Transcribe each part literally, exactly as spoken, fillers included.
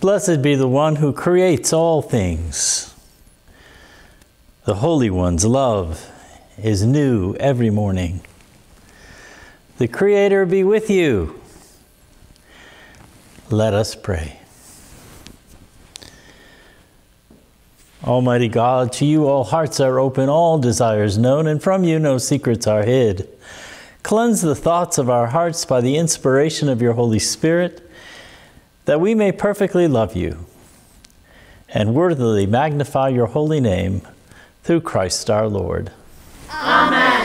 Blessed be the one who creates all things. The Holy One's love is new every morning. The Creator be with you. Let us pray. Almighty God, to you all hearts are open, all desires known, and from you no secrets are hid. Cleanse the thoughts of our hearts by the inspiration of your Holy Spirit, that we may perfectly love you and worthily magnify your holy name through Christ our Lord. Amen.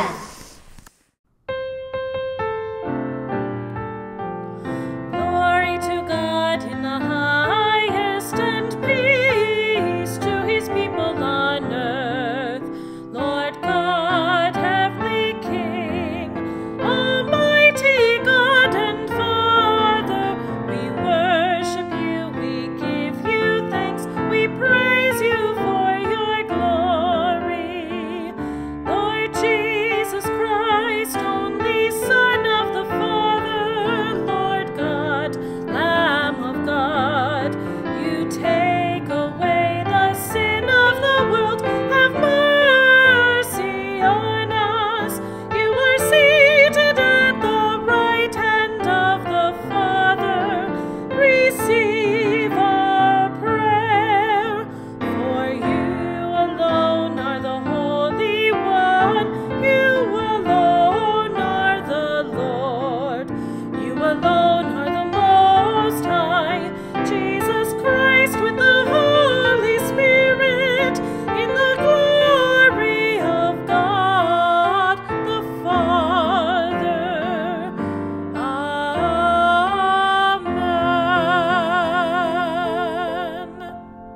Glory to God in the highest, and peace to his people on earth. Lord God, heavenly King, almighty God and Father, we worship you, we give you thanks, we praise you for your glory. Lord Jesus Christ, only Son of the Father, Lord God, Lamb of God, you take away the sin of the world. Have mercy on us. You are seated at the right hand of the Father. Receive our prayer. For you alone are the Holy One. You alone are the Lord. You alone are the Most High. Jesus Christ with the Holy Spirit, in the glory of God the Father. Amen.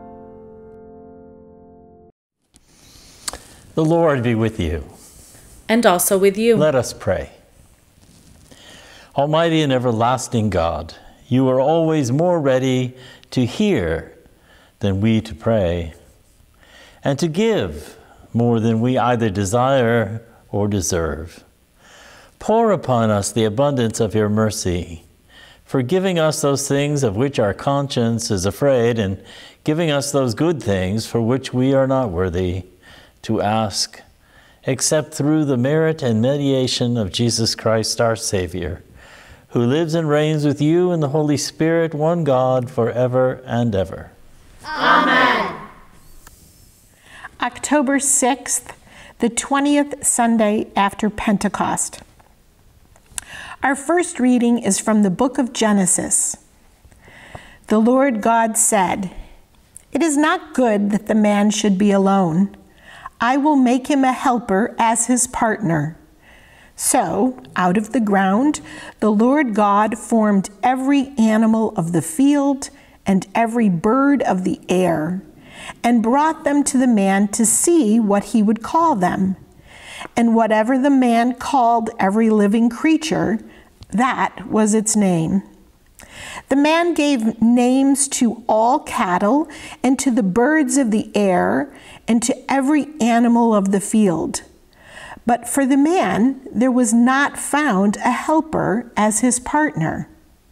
The Lord be with you. And also with you. Let us pray. Almighty and everlasting God, you are always more ready to hear than we to pray, and to give more than we either desire or deserve. Pour upon us the abundance of your mercy, forgiving us those things of which our conscience is afraid, and giving us those good things for which we are not worthy to ask, except through the merit and mediation of Jesus Christ our Savior, who lives and reigns with you in the Holy Spirit, one God, forever and ever. Amen. October sixth, the twentieth Sunday after Pentecost. Our first reading is from the book of Genesis. The Lord God said, "It is not good that the man should be alone. I will make him a helper as his partner." So, out of the ground, the Lord God formed every animal of the field and every bird of the air, and brought them to the man to see what he would call them. And whatever the man called every living creature, that was its name. The man gave names to all cattle, and to the birds of the air, and to every animal of the field. But for the man there was not found a helper as his partner.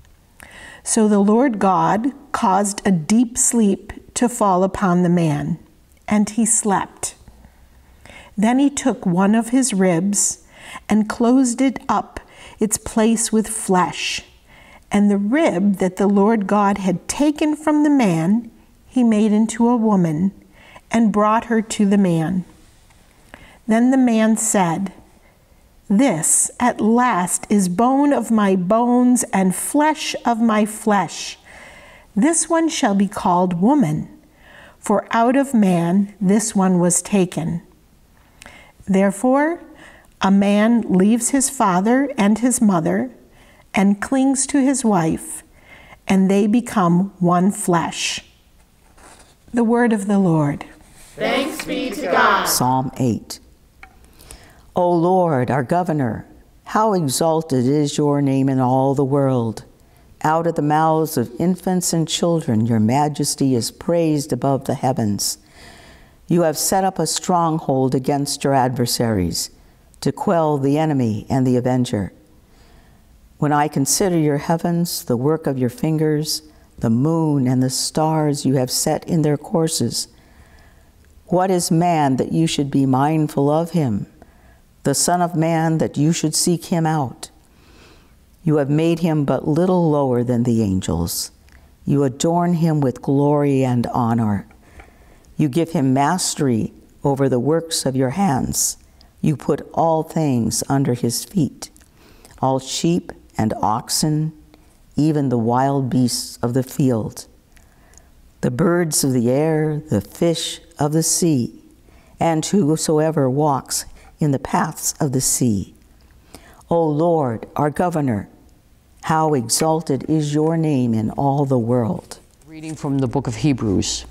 So the Lord God caused a deep sleep to fall upon the man, and he slept. Then he took one of his ribs and closed it up, its place with flesh. And the rib that the Lord God had taken from the man, he made into a woman, and brought her to the man. Then the man said, "This at last is bone of my bones and flesh of my flesh. This one shall be called woman, for out of man this one was taken." Therefore, a man leaves his father and his mother and clings to his wife, and they become one flesh. The word of the Lord. Thanks be to God. Psalm eight. O Lord, our governor, how exalted is your name in all the world. Out of the mouths of infants and children, your majesty is praised above the heavens. You have set up a stronghold against your adversaries, to quell the enemy and the avenger. When I consider your heavens, the work of your fingers, the moon and the stars you have set in their courses. What is man that you should be mindful of him, the Son of Man that you should seek him out? You have made him but little lower than the angels. You adorn him with glory and honor. You give him mastery over the works of your hands. You put all things under his feet, all sheep and oxen, even the wild beasts of the field, the birds of the air, the fish of the sea, and whosoever walks in the paths of the sea. O Lord, our governor, how exalted is your name in all the world. Reading from the book of Hebrews.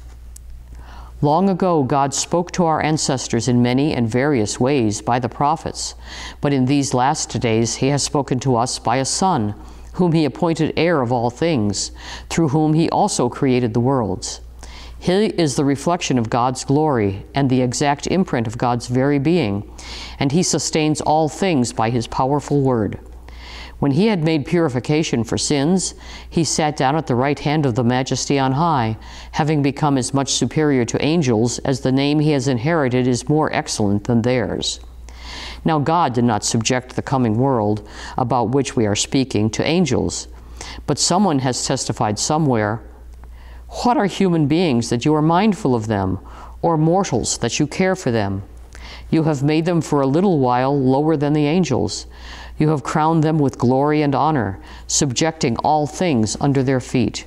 Long ago, God spoke to our ancestors in many and various ways by the prophets, but in these last days he has spoken to us by a Son, whom he appointed heir of all things, through whom he also created the worlds. He is the reflection of God's glory and the exact imprint of God's very being, and he sustains all things by his powerful word. When he had made purification for sins, he sat down at the right hand of the Majesty on high, having become as much superior to angels as the name he has inherited is more excellent than theirs. Now God did not subject the coming world, about which we are speaking, to angels, but someone has testified somewhere, "What are human beings that you are mindful of them, or mortals that you care for them? You have made them for a little while lower than the angels. You have crowned them with glory and honor, subjecting all things under their feet."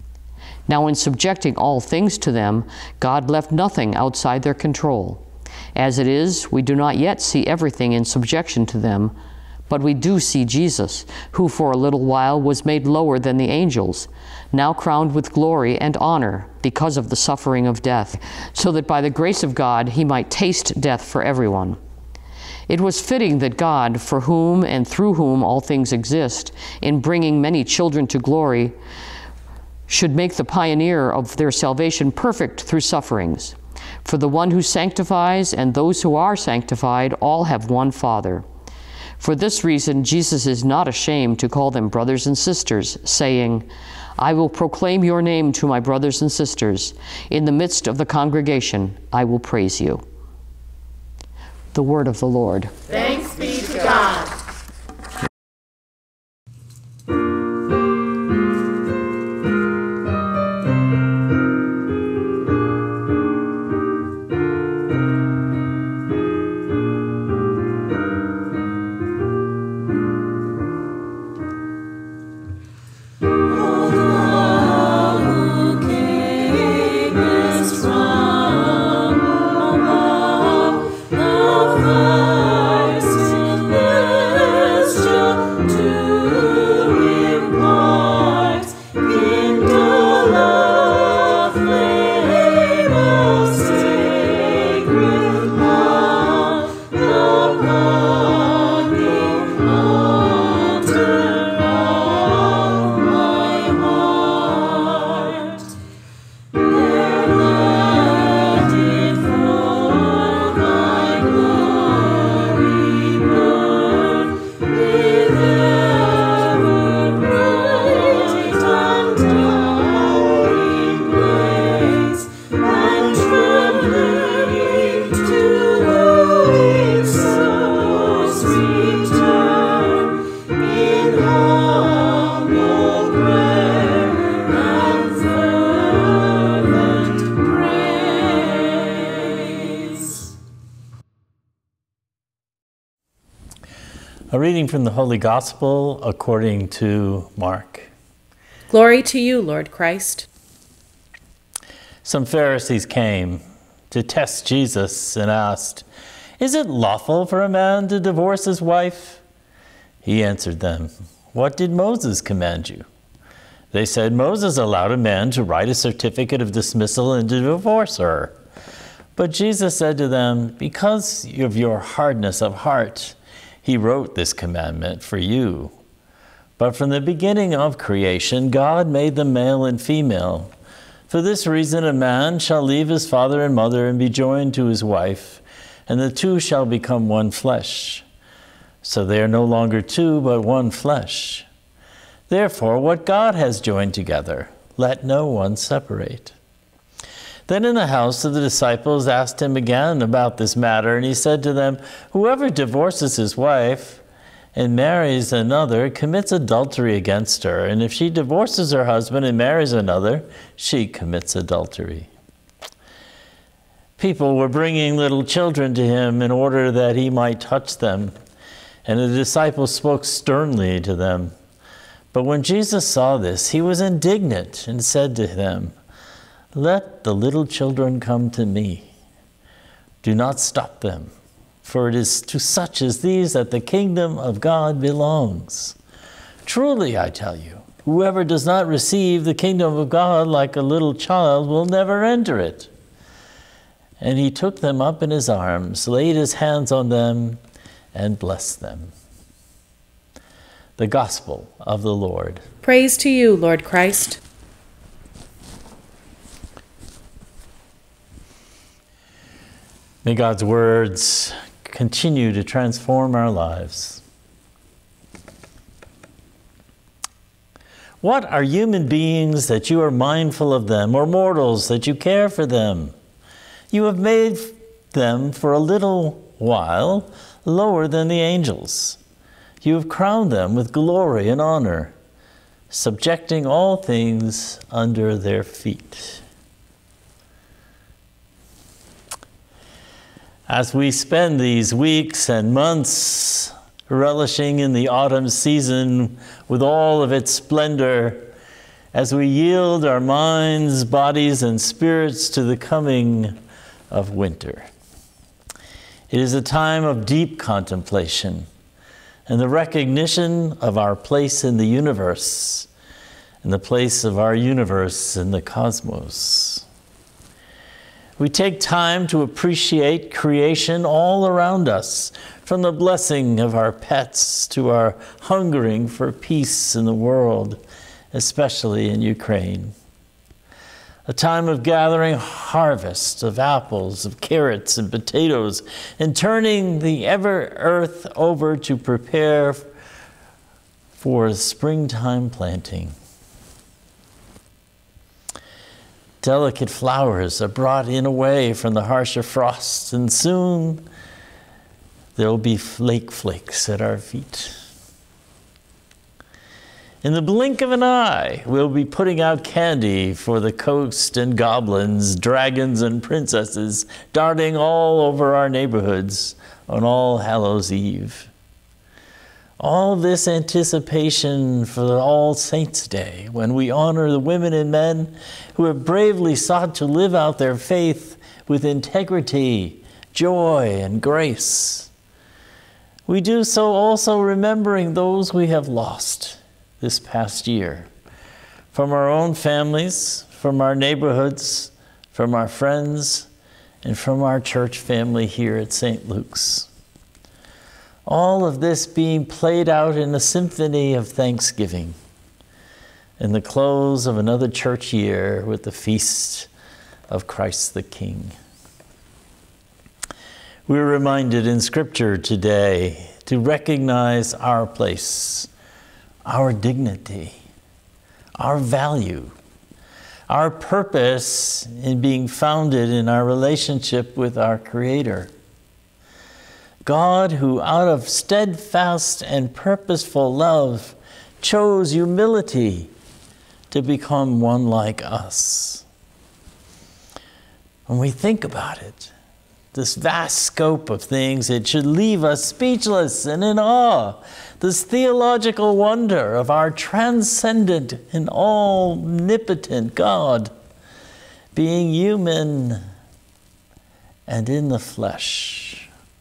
Now in subjecting all things to them, God left nothing outside their control. As it is, we do not yet see everything in subjection to them, but we do see Jesus, who for a little while was made lower than the angels, now crowned with glory and honor because of the suffering of death, so that by the grace of God he might taste death for everyone. It was fitting that God, for whom and through whom all things exist, in bringing many children to glory, should make the pioneer of their salvation perfect through sufferings. For the one who sanctifies and those who are sanctified all have one Father. For this reason, Jesus is not ashamed to call them brothers and sisters, saying, "I will proclaim your name to my brothers and sisters. In the midst of the congregation, I will praise you." The word of the Lord. Thanks be to God. A reading from the Holy Gospel according to Mark. Glory to you, Lord Christ. Some Pharisees came to test Jesus and asked, "Is it lawful for a man to divorce his wife?" He answered them, "What did Moses command you?" They said, "Moses allowed a man to write a certificate of dismissal and to divorce her." But Jesus said to them, "Because of your hardness of heart, he wrote this commandment for you. But from the beginning of creation, God made them male and female. For this reason, a man shall leave his father and mother and be joined to his wife, and the two shall become one flesh. So they are no longer two, but one flesh. Therefore, what God has joined together, Let no one separate." Then in the house of the disciples asked him again about this matter, and he said to them, "Whoever divorces his wife and marries another commits adultery against her, and if she divorces her husband and marries another, she commits adultery." People were bringing little children to him in order that he might touch them, and the disciples spoke sternly to them. But when Jesus saw this, he was indignant and said to them, "Let the little children come to me. Do not stop them, for it is to such as these that the kingdom of God belongs. Truly, I tell you, whoever does not receive the kingdom of God like a little child will never enter it." And he took them up in his arms, laid his hands on them, and blessed them. The Gospel of the Lord. Praise to you, Lord Christ. May God's words continue to transform our lives. What are human beings that you are mindful of them, or mortals that you care for them? You have made them for a little while lower than the angels. You have crowned them with glory and honor, subjecting all things under their feet. As we spend these weeks and months relishing in the autumn season with all of its splendor, as we yield our minds, bodies, and spirits to the coming of winter, it is a time of deep contemplation and the recognition of our place in the universe and the place of our universe in the cosmos. We take time to appreciate creation all around us, from the blessing of our pets to our hungering for peace in the world, especially in Ukraine. A time of gathering harvests of apples, of carrots and potatoes, and turning the ever earth over to prepare for springtime planting. Delicate flowers are brought in away from the harsher frosts, and soon there will be flake flakes at our feet. In the blink of an eye, we'll be putting out candy for the ghosts and goblins, dragons and princesses darting all over our neighborhoods on All Hallows Eve. All this anticipation for the All Saints' Day, when we honor the women and men who have bravely sought to live out their faith with integrity, joy, and grace. We do so also remembering those we have lost this past year, from our own families, from our neighborhoods, from our friends, and from our church family here at Saint Luke's. All of this being played out in a symphony of thanksgiving in the close of another church year with the feast of Christ the King. We're reminded in Scripture today to recognize our place, our dignity, our value, our purpose in being founded in our relationship with our Creator. God, who out of steadfast and purposeful love chose humility to become one like us. When we think about it, this vast scope of things, it should leave us speechless and in awe. This theological wonder of our transcendent and omnipotent God being human and in the flesh.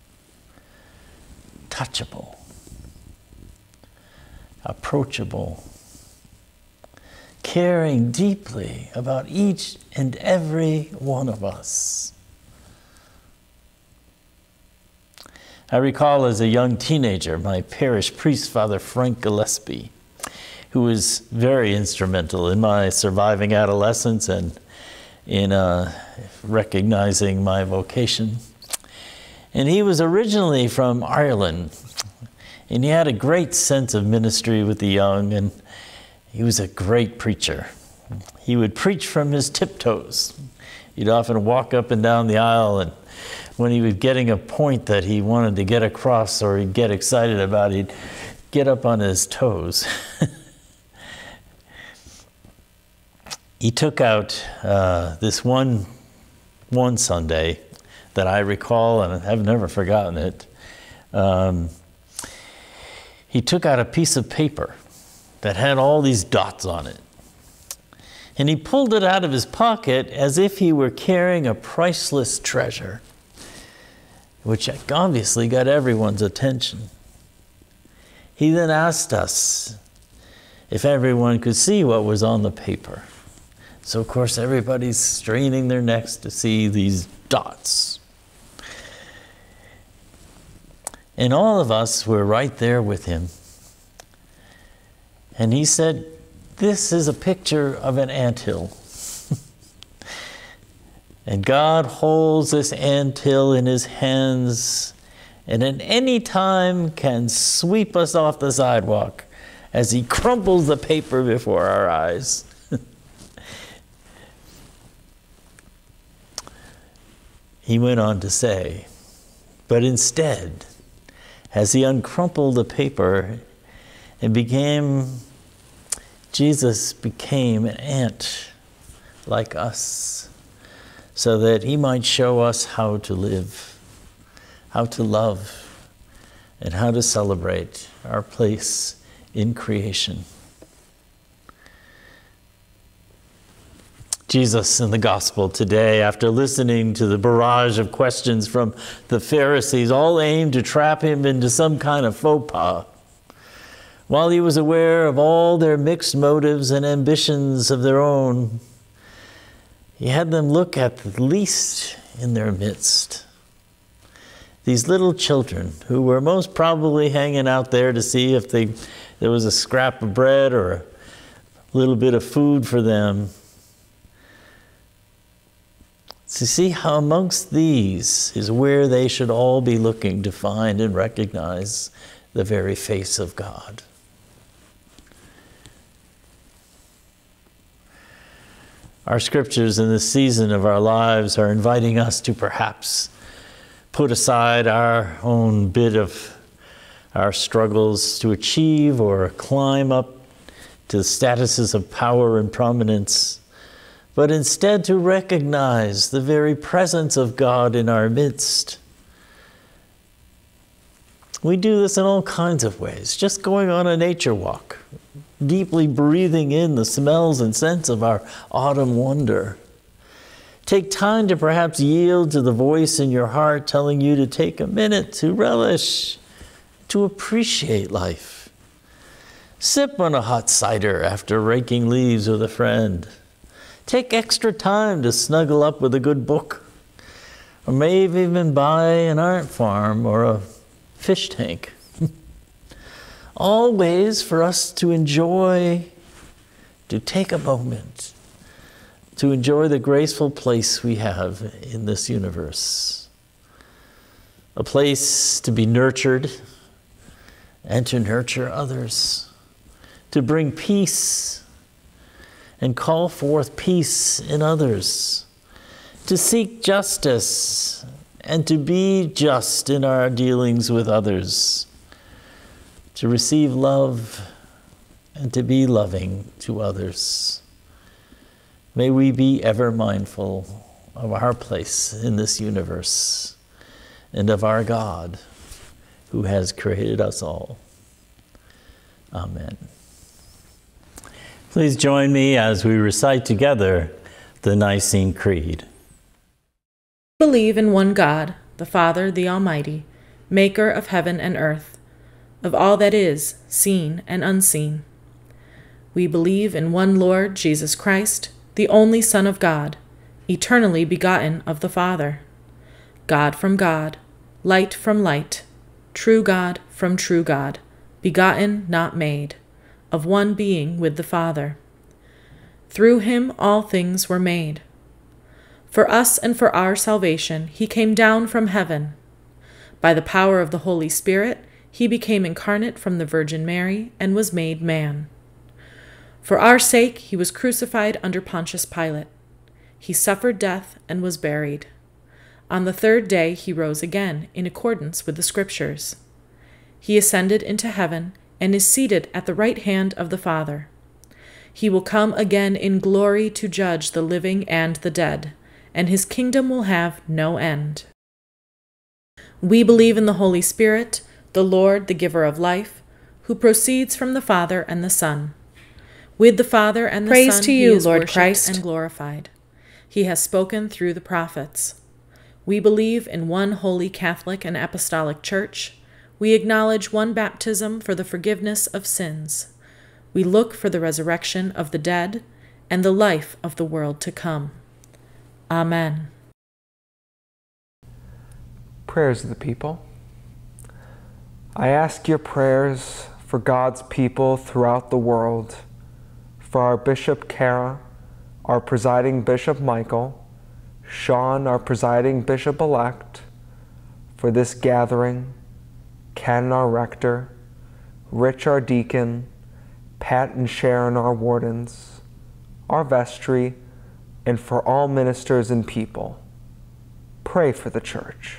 Touchable, approachable, caring deeply about each and every one of us. I recall as a young teenager, my parish priest, Father Frank Gillespie, who was very instrumental in my surviving adolescence and in uh, recognizing my vocation. And he was originally from Ireland, and he had a great sense of ministry with the young, and he was a great preacher, he would preach from his tiptoes. He'd often walk up and down the aisle, and when he was getting a point that he wanted to get across or he'd get excited about, he'd get up on his toes. He took out uh, this one, one Sunday that I recall, and I've never forgotten it. Um, he took out a piece of paper that had all these dots on it. And he pulled it out of his pocket as if he were carrying a priceless treasure, which obviously got everyone's attention. He then asked us if everyone could see what was on the paper. So, of course, everybody's straining their necks to see these dots. And all of us were right there with him. And he said, "This is a picture of an anthill." And God holds this anthill in his hands, and at any time can sweep us off the sidewalk as he crumples the paper before our eyes. He went on to say, but instead, as he uncrumpled the paper, it became, Jesus became an ant like us, so that he might show us how to live, how to love, and how to celebrate our place in creation. Jesus in the gospel today, after listening to the barrage of questions from the Pharisees, all aimed to trap him into some kind of faux pas, while he was aware of all their mixed motives and ambitions of their own, he had them look at the least in their midst. These little children who were most probably hanging out there to see if they, there was a scrap of bread or a little bit of food for them. To see how amongst these is where they should all be looking to find and recognize the very face of God. Our scriptures in this season of our lives are inviting us to perhaps put aside our own bit of our struggles to achieve or climb up to the statuses of power and prominence, but instead to recognize the very presence of God in our midst. We do this in all kinds of ways, just going on a nature walk, deeply breathing in the smells and scents of our autumn wonder. Take time to perhaps yield to the voice in your heart telling you to take a minute to relish, to appreciate life. Sip on a hot cider after raking leaves with a friend. Take extra time to snuggle up with a good book, or maybe even buy an art farm or a fish tank. All ways for us to enjoy, to take a moment, to enjoy the graceful place we have in this universe. A place to be nurtured and to nurture others, to bring peace and call forth peace in others, to seek justice and to be just in our dealings with others, to receive love and to be loving to others. May we be ever mindful of our place in this universe and of our God who has created us all. Amen. Please join me as we recite together the Nicene Creed. Believe in one God, the Father, the Almighty, maker of heaven and earth, of all that is, seen and unseen. We believe in one Lord Jesus Christ, the only Son of God, eternally begotten of the Father, God from God, light from light, true God from true God, begotten, not made, of one being with the Father. Through him all things were made. For us and for our salvation he came down from heaven. By the power of the Holy Spirit he became incarnate from the Virgin Mary and was made man. For our sake he was crucified under Pontius Pilate. He suffered death and was buried. On the third day he rose again, in accordance with the Scriptures. He ascended into heaven and is seated at the right hand of the Father. He will come again in glory to judge the living and the dead, and his kingdom will have no end. We believe in the Holy Spirit, the Lord, the giver of life, who proceeds from the Father and the Son. With the Father and the Praise Son to he you, is Lord worshipped Christ. and glorified. He has spoken through the prophets. We believe in one holy Catholic and Apostolic Church. We acknowledge one baptism for the forgiveness of sins. We look for the resurrection of the dead and the life of the world to come. Amen. Prayers of the people. I ask your prayers for God's people throughout the world, for our Bishop Kara, our presiding Bishop Michael, Sean, our presiding Bishop-elect, for this gathering, Ken, our Rector, Rich, our Deacon, Pat and Sharon, our Wardens, our Vestry, and for all ministers and people. Pray for the Church.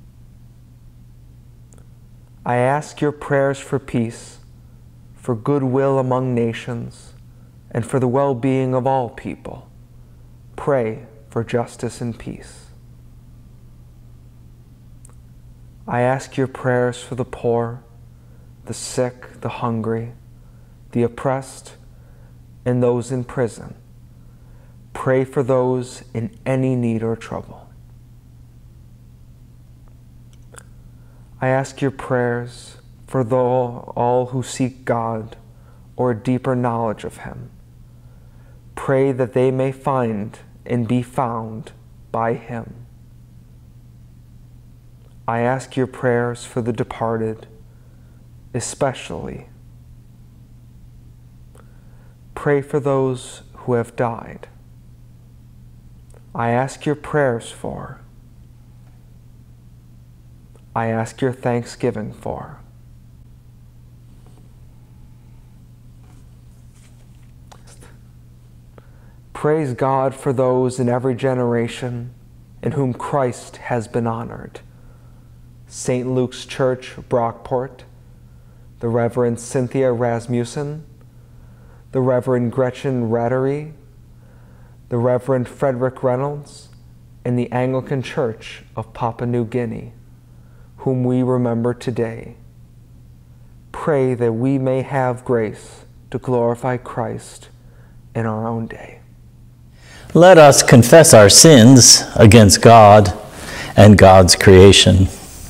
I ask your prayers for peace, for goodwill among nations, and for the well-being of all people. Pray for justice and peace. I ask your prayers for the poor, the sick, the hungry, the oppressed, and those in prison. Pray for those in any need or trouble. I ask your prayers for the, all who seek God or a deeper knowledge of Him. Pray that they may find and be found by Him. I ask your prayers for the departed, especially. Pray for those who have died. I ask your prayers for. I ask your thanksgiving for. Praise God for those in every generation in whom Christ has been honored. Saint Luke's Church, Brockport, the Reverend Cynthia Rasmussen, the Reverend Gretchen Rattery, the Reverend Frederick Reynolds, and the Anglican Church of Papua New Guinea, whom we remember today. Pray that we may have grace to glorify Christ in our own day. Let us confess our sins against God and God's creation.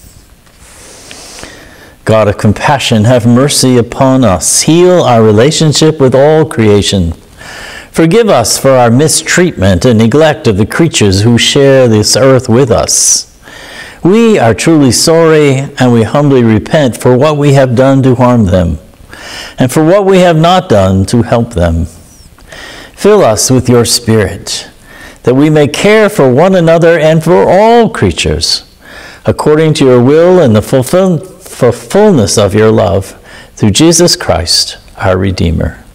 God of compassion, have mercy upon us. Heal our relationship with all creation. Forgive us for our mistreatment and neglect of the creatures who share this earth with us. We are truly sorry, and we humbly repent for what we have done to harm them, and for what we have not done to help them. Fill us with your Spirit, that we may care for one another and for all creatures, according to your will and the fulfill for fullness of your love, through Jesus Christ, our Redeemer.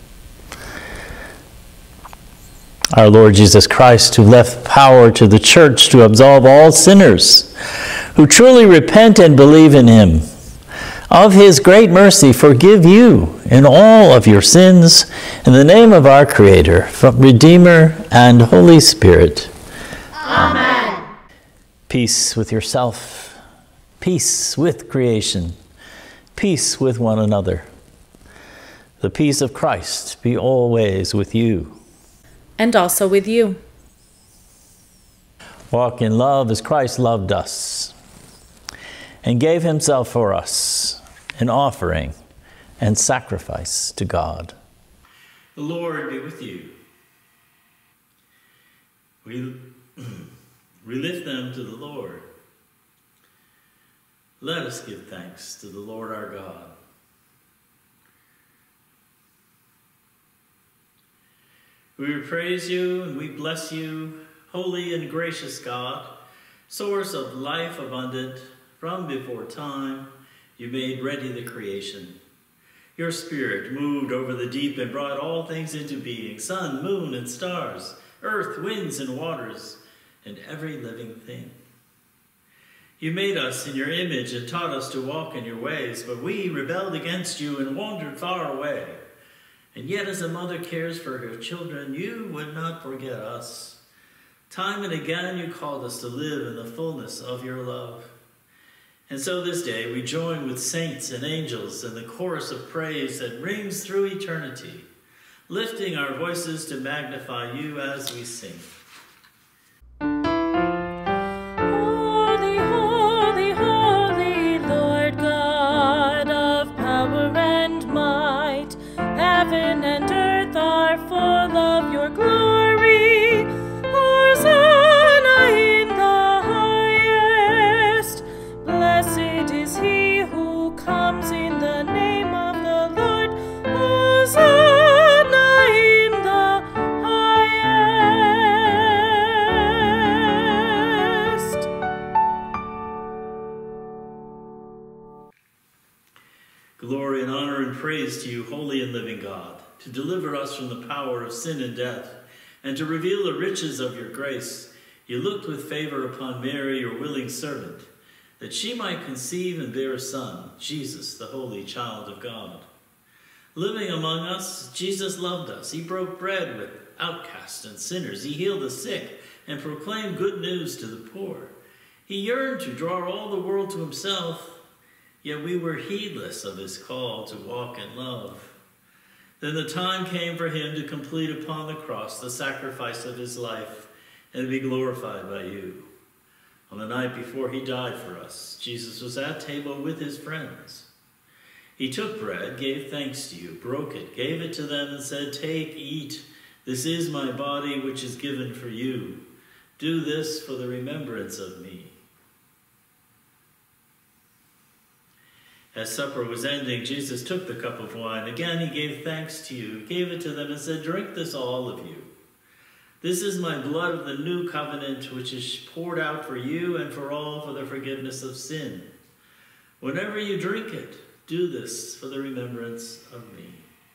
Our Lord Jesus Christ, who left power to the Church to absolve all sinners who truly repent and believe in him, of his great mercy forgive you in all of your sins, in the name of our Creator, Redeemer, and Holy Spirit. Amen. Peace with yourself, peace with creation, peace with one another. The peace of Christ be always with you. And also with you. Walk in love as Christ loved us and gave himself for us, an offering and sacrifice to God. The Lord be with you. We, we lift them to the Lord. Let us give thanks to the Lord our God. We praise you and we bless you, holy and gracious God, source of life abundant. From before time, you made ready the creation. Your Spirit moved over the deep and brought all things into being, sun, moon, and stars, earth, winds, and waters, and every living thing. You made us in your image and taught us to walk in your ways, but we rebelled against you and wandered far away. And yet as a mother cares for her children, you would not forget us. Time and again you called us to live in the fullness of your love. And so this day we join with saints and angels in the chorus of praise that rings through eternity, lifting our voices to magnify you as we sing. Holy, holy, holy, Lord God of power and might, heaven and earth are full of your glory. Hosanna in the highest. Blessed is he who comes in the name of the Lord. Hosanna in the highest. Glory and honor and praise to you, holy and living God, to deliver us from the power of sin and death, and to reveal the riches of your grace. You looked with favor upon Mary, your willing servant, that she might conceive and bear a son, Jesus, the holy child of God. Living among us, Jesus loved us. He broke bread with outcasts and sinners. He healed the sick and proclaimed good news to the poor. He yearned to draw all the world to himself, yet we were heedless of his call to walk in love. Then the time came for him to complete upon the cross the sacrifice of his life and to be glorified by you. On the night before he died for us, Jesus was at table with his friends. He took bread, gave thanks to you, broke it, gave it to them, and said, "Take, eat. This is my body, which is given for you. Do this for the remembrance of me." As supper was ending, Jesus took the cup of wine. Again, he gave thanks to you, gave it to them, and said, "Drink this, all of you. This is my blood of the new covenant, which is poured out for you and for all for the forgiveness of sin. Whenever you drink it, do this for the remembrance of me."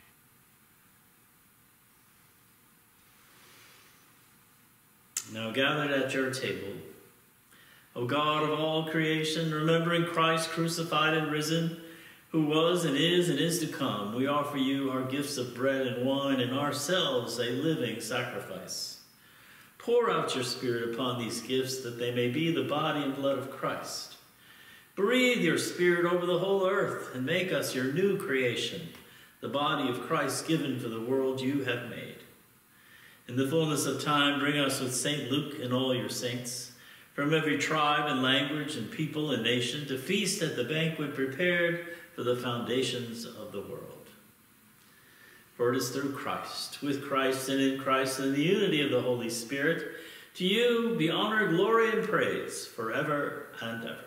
Now gathered at your table, O God of all creation, remembering Christ crucified and risen, who was and is and is to come, we offer you our gifts of bread and wine and ourselves a living sacrifice. Pour out your Spirit upon these gifts that they may be the body and blood of Christ. Breathe your Spirit over the whole earth and make us your new creation, the body of Christ given for the world you have made. In the fullness of time, bring us with Saint Luke and all your saints, from every tribe and language and people and nation, to feast at the banquet prepared for the foundations of the world. For it is through Christ, with Christ, and in Christ, and in the unity of the Holy Spirit, to you be honor, glory, and praise forever and ever.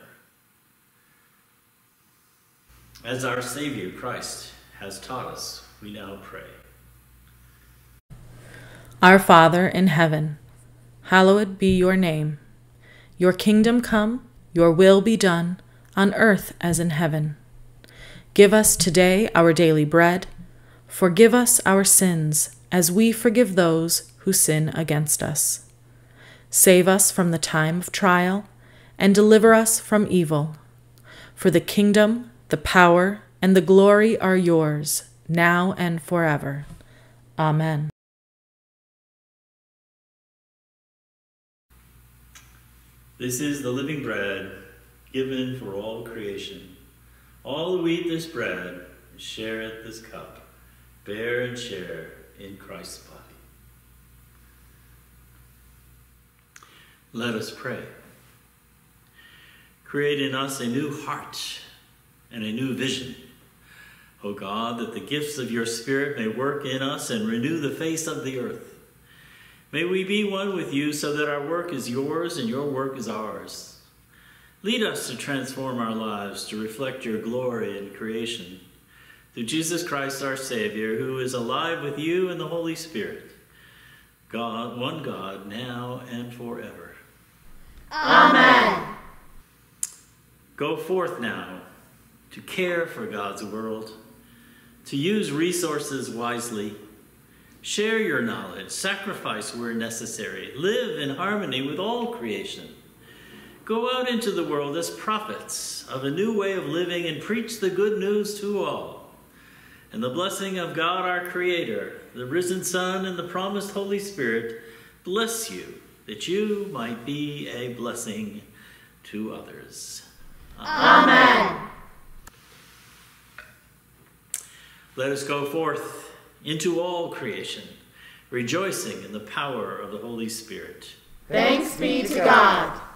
As our Savior Christ has taught us, we now pray. Our Father in heaven, hallowed be your name. Your kingdom come, your will be done, on earth as in heaven. Give us today our daily bread. Forgive us our sins, as we forgive those who sin against us. Save us from the time of trial, and deliver us from evil. For the kingdom, the power, and the glory are yours, now and forever. Amen. This is the living bread given for all creation. All who eat this bread and share at this cup bear and share in Christ's body. Let us pray. Create in us a new heart and a new vision, O God, that the gifts of your Spirit may work in us and renew the face of the earth. May we be one with you so that our work is yours and your work is ours. Lead us to transform our lives to reflect your glory in creation. Through Jesus Christ our Savior, who is alive with you in the Holy Spirit, God, one God, now and forever. Amen. Go forth now to care for God's world, to use resources wisely, share your knowledge, sacrifice where necessary, live in harmony with all creation. Go out into the world as prophets of a new way of living and preach the good news to all. And the blessing of God our Creator, the risen Son, and the promised Holy Spirit bless you, that you might be a blessing to others. Amen. Let us go forth into all creation, rejoicing in the power of the Holy Spirit. Thanks be to God.